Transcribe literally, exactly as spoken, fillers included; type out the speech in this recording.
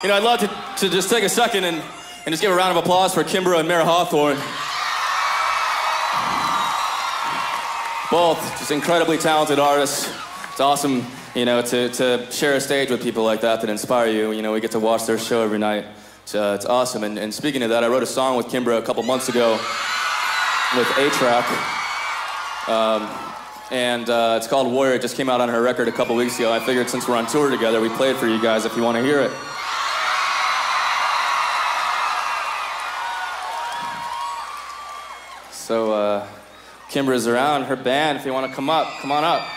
You know, I'd love to, to just take a second and, and just give a round of applause for Kimbra and Mara Hawthorne. Both just incredibly talented artists. It's awesome, you know, to, to share a stage with people like that that inspire you. You know, we get to watch their show every night. It's, uh, it's awesome. And, and speaking of that, I wrote a song with Kimbra a couple months ago with A-Track. Um, and uh, it's called Warrior. It just came out on her record a couple weeks ago. I figured since we're on tour together, we play it for you guys if you want to hear it. So, uh, Kimbra's around, her band, if you want to come up, come on up.